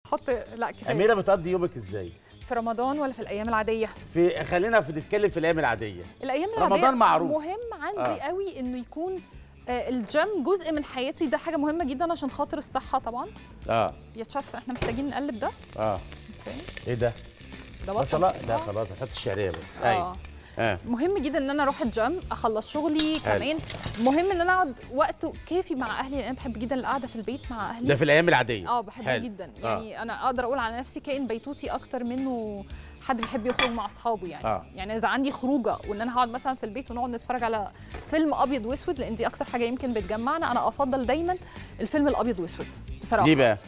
حط لا كفايه. اميره بتقضي يومك ازاي؟ في رمضان ولا في الايام العاديه؟ خلينا نتكلم في الايام العاديه. الايام العاديه رمضان معروف. مهم عندي قوي انه يكون الجيم جزء من حياتي، ده حاجه مهمه جدا عشان خاطر الصحه طبعا. يا شيف احنا محتاجين نقلب ده. اوكي. ايه ده؟ ده بصله؟ لا خلاص هحط الشعريه بس. ايوه. مهم جدا ان انا اروح الجيم، اخلص شغلي كمان. مهم ان انا اقعد وقت كافي مع اهلي، لان انا بحب جدا القعده في البيت مع اهلي. ده في الايام العاديه. بحبها جدا. يعني انا اقدر اقول على نفسي كائن بيتوتي اكتر منه حد بيحب يخرج مع اصحابه يعني. يعني اذا عندي خروجه وان انا هقعد مثلا في البيت ونقعد نتفرج على فيلم ابيض واسود، لان دي اكتر حاجه يمكن بتجمعنا، انا افضل دايما الفيلم الابيض واسود بصراحه. ليه بقى؟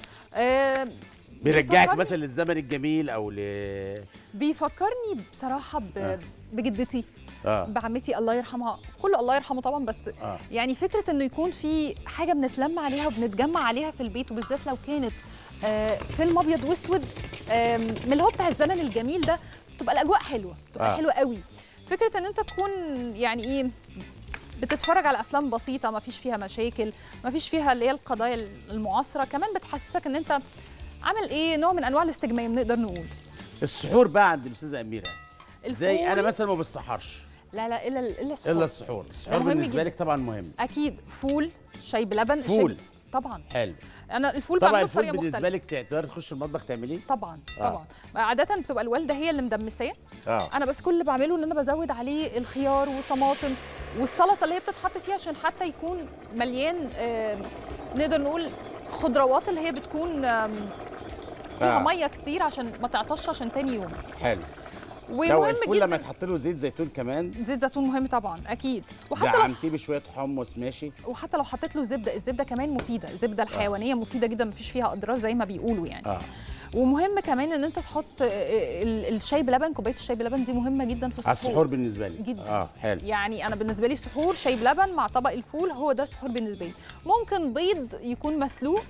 بيرجعك مثلا للزمن الجميل او بيفكرني بصراحه بجدتي، بعمتي الله يرحمها، كله الله يرحمه طبعا، بس يعني فكره انه يكون في حاجه بنتلم عليها وبنتجمع عليها في البيت، وبالذات لو كانت فيلم ابيض واسود من اللي هو بتاع الزمن الجميل ده، بتبقى الاجواء حلوه، بتبقى حلوه قوي. فكره ان انت تكون يعني ايه بتتفرج على افلام بسيطه ما فيش فيها مشاكل، ما فيش فيها اللي هي القضايا المعاصره، كمان بتحسسك ان انت عامل ايه نوع من انواع الاستجمام نقدر نقول. السحور بقى عند الاستاذه اميره ازاي؟ انا مثلا ما بسحرش. لا الا السحور. الا السحور. السحور بالنسبه لك طبعا مهم. اكيد. فول، شاي بلبن. فول طبعا. حلو. انا الفول طبعا بعمله الفول بطريقه مختلفه. بالنسبه لك تقدري تخشي المطبخ تعمليه؟ طبعا طبعا. عاده بتبقى الوالده هي اللي مدمساه. انا بس كل اللي بعمله ان انا بزود عليه الخيار والطماطم والسلطه اللي هي بتتحط فيها، عشان حتى يكون مليان نقدر نقول خضروات اللي هي بتكون فيها ميه كتير عشان ما تعطش عشان تاني يوم. حلو. ومهم الفول جدا لما يتحط له زيت زيتون كمان. زيت زيتون مهم طبعا اكيد. وحتى لو عملتيه بشويه حمص ماشي. وحتى لو حطيت له زبده، الزبده كمان مفيده، الزبده الحيوانيه مفيده جدا، مفيش فيها اضرار زي ما بيقولوا يعني. ومهم كمان ان انت تحط الشاي بلبن، كوبايه الشاي بلبن دي مهمه جدا في السحور. على السحور بالنسبه لي جدا. حلو. يعني انا بالنسبه لي سحور شاي بلبن مع طبق الفول، هو ده السحور بالنسبه لي. ممكن بيض يكون مسلوق،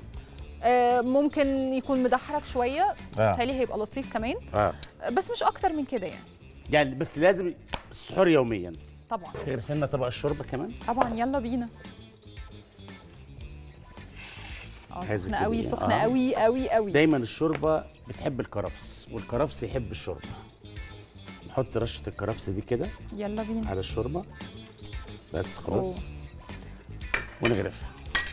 ممكن يكون مدحرج شويه، بالتالي هيبقى لطيف كمان. بس مش اكتر من كده يعني بس لازم السحور يوميا طبعا. تغرف لنا طبق الشوربه كمان طبعا. يلا بينا. سخنه قوي، سخنه قوي قوي قوي. دايما الشوربه بتحب الكرفس، والكرفس يحب الشوربه. نحط رشه الكرفس دي كده يلا بينا على الشوربه بس خلاص. ونغرفها.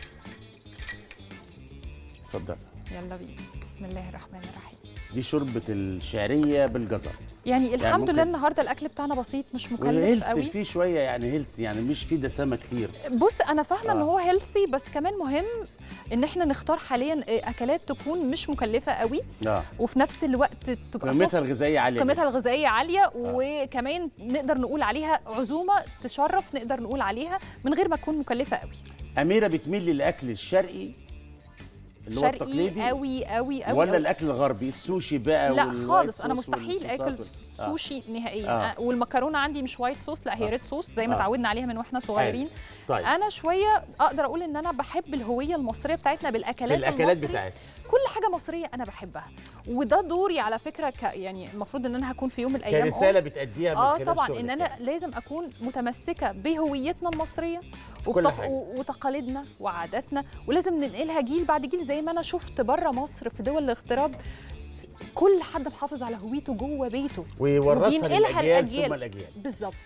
اتفضل. يلا بينا. بسم الله الرحمن الرحيم. دي شوربه الشعريه بالجزر. يعني الحمد لله النهارده الاكل بتاعنا بسيط، مش مكلف قوي. فيه شويه يعني هيلثي، يعني مش فيه دسامه كتير. بص انا فاهمه ان هو هيلثي، بس كمان مهم ان احنا نختار حاليا اكلات تكون مش مكلفه قوي. وفي نفس الوقت تبقى قيمتها الغذائيه عاليه. قيمتها الغذائيه عاليه. وكمان نقدر نقول عليها عزومه تشرف، نقدر نقول عليها من غير ما تكون مكلفه قوي. اميره بتميل للاكل الشرقي اللي هو التقليدي قوي قوي قوي، ولا الاكل الغربي السوشي بقى؟ لا خالص، انا مستحيل اكل سوشي نهائيا. والمكرونه عندي مش وايت صوص، لا هي ريد صوص زي ما اتعودنا عليها من واحنا صغيرين. طيب. انا شويه اقدر اقول ان انا بحب الهويه المصريه بتاعتنا بالاكلات بتاعتنا. كل حاجه مصريه انا بحبها، وده دوري على فكره يعني المفروض ان انا هكون في يوم من الايام كرساله بتأديها من خلال طبعا شغلك. ان انا لازم اكون متمسكه بهويتنا المصريه وتقاليدنا وعاداتنا، ولازم ننقلها جيل بعد جيل. زي ما انا شفت بره مصر في دول الاغتراب كل حد محافظ على هويته جوه بيته ويورثها للاجيال ثم الاجيال. بالظبط.